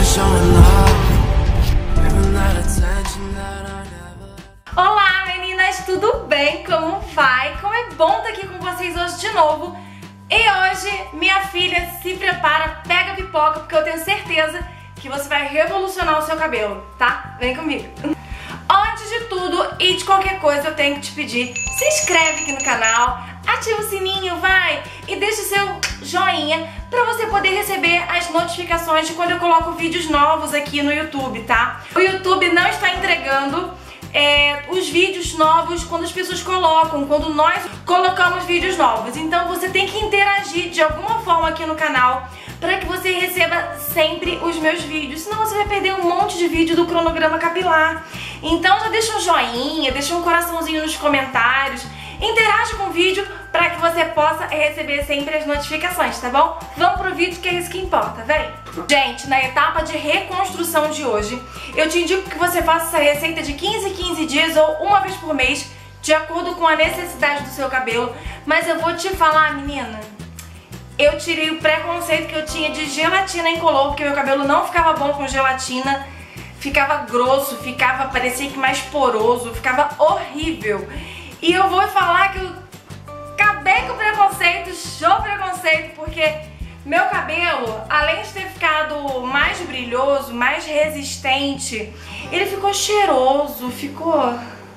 Olá meninas, tudo bem? Como vai? Como é bom estar aqui com vocês hoje de novo. E hoje, minha filha, se prepara, pega a pipoca, porque eu tenho certeza que você vai revolucionar o seu cabelo, tá? Vem comigo. Antes de tudo e de qualquer coisa, eu tenho que te pedir, se inscreve aqui no canal, ativa o sininho, vai, e deixa o seu joinha pra você poder receber as notificações de quando eu coloco vídeos novos aqui no YouTube, tá? O YouTube não está entregando os vídeos novos quando as pessoas colocam, quando nós colocamos vídeos novos. Então você tem que interagir de alguma forma aqui no canal para que você receba sempre os meus vídeos, senão você vai perder um monte de vídeo do cronograma capilar. Então já deixa um joinha, deixa um coraçãozinho nos comentários, interage com o vídeo para que você possa receber sempre as notificações, tá bom? Vamos pro vídeo que é isso que importa, vem! Gente, na etapa de reconstrução de hoje, eu te indico que você faça essa receita de 15 em 15 dias ou uma vez por mês, de acordo com a necessidade do seu cabelo. Mas eu vou te falar, menina, eu tirei o preconceito que eu tinha de gelatina incolor, porque meu cabelo não ficava bom com gelatina, ficava grosso, parecia que mais poroso, ficava horrível. E eu vou falar que eu acabei com o preconceito, show preconceito, porque meu cabelo, além de ter ficado mais brilhoso, mais resistente, ele ficou cheiroso, ficou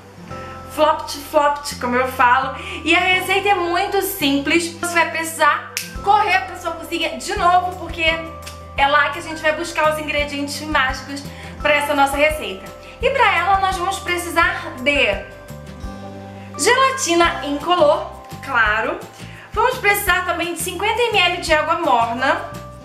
flopt, como eu falo. E a receita é muito simples, você vai precisar correr pra sua cozinha de novo, porque é lá que a gente vai buscar os ingredientes mágicos para essa nossa receita. E para ela nós vamos precisar de gelatina incolor, claro. Vamos precisar também de 50 ml de água morna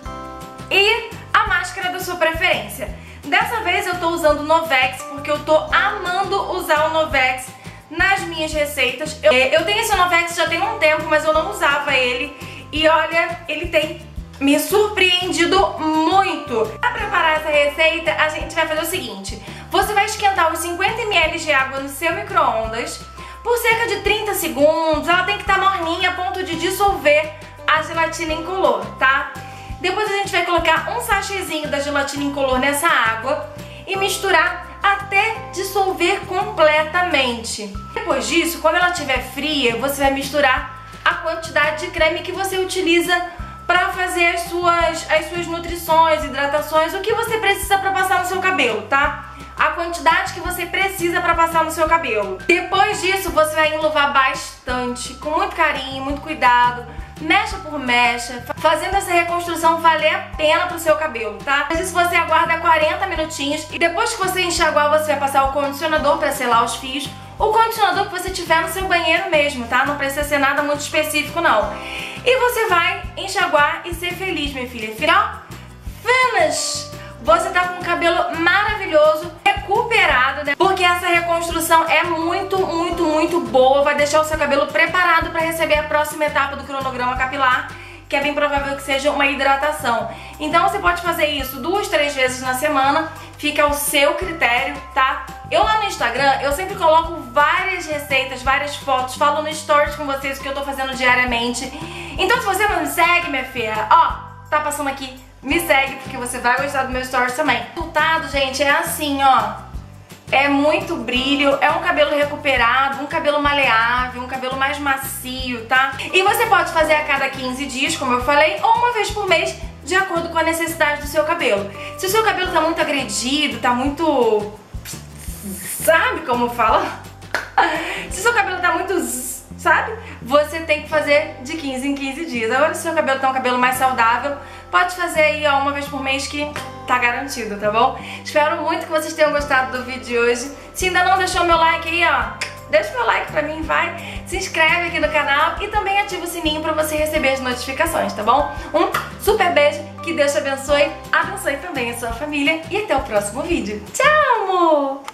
e a máscara da sua preferência. Dessa vez eu tô usando o Novex, porque eu tô amando usar o Novex nas minhas receitas. Eu tenho esse Novex já tem um tempo, mas eu não usava ele. E olha, ele tem me surpreendido muito. Para preparar essa receita, a gente vai fazer o seguinte. Você vai esquentar os 50 ml de água no seu micro-ondas por cerca de 30 segundos. Ela tem que estar morninha a ponto de dissolver a gelatina incolor, tá? Depois a gente vai colocar um sachêzinho da gelatina incolor nessa água e misturar até dissolver completamente. Depois disso, quando ela estiver fria, você vai misturar a quantidade de creme que você utiliza para fazer as suas nutrições, hidratações, o que você precisa para passar no seu cabelo, tá? A quantidade que você precisa para passar no seu cabelo. Depois disso, você vai enluvar bastante, com muito carinho, muito cuidado, mecha por mecha, fazendo essa reconstrução valer a pena pro seu cabelo, tá? Mas isso você aguarda 40 minutinhos e depois que você enxaguar, você vai passar o condicionador para selar os fios. O condicionador que você tiver no seu banheiro mesmo, tá? Não precisa ser nada muito específico, não. E você vai enxaguar e ser feliz, minha filha. Final, finish! Você tá com um cabelo maravilhoso, recuperado, né? Porque essa reconstrução é muito boa. Vai deixar o seu cabelo preparado para receber a próxima etapa do cronograma capilar, que é bem provável que seja uma hidratação. Então você pode fazer isso 2, 3 vezes na semana, fica ao seu critério, tá? Eu lá no Instagram, eu sempre coloco várias receitas, várias fotos, falo no stories com vocês o que eu tô fazendo diariamente. Então se você não me segue, minha filha, ó, tá passando aqui, me segue, porque você vai gostar do meu stories também. O resultado, gente, é assim, ó. É muito brilho, é um cabelo recuperado, um cabelo maleável, um cabelo mais macio, tá? E você pode fazer a cada 15 dias, como eu falei, ou uma vez por mês, de acordo com a necessidade do seu cabelo. Se o seu cabelo tá muito agredido, tá muito... sabe como fala? Se o seu cabelo tá muito... sabe? Você tem que fazer de 15 em 15 dias. Agora, se o seu cabelo tá um cabelo mais saudável, pode fazer aí, ó, uma vez por mês que tá garantido, tá bom? Espero muito que vocês tenham gostado do vídeo de hoje. Se ainda não deixou meu like aí, ó, deixa meu like pra mim, vai. Se inscreve aqui no canal e também ativa o sininho pra você receber as notificações, tá bom? Um super beijo, que Deus te abençoe também a sua família e até o próximo vídeo. Tchau, amor!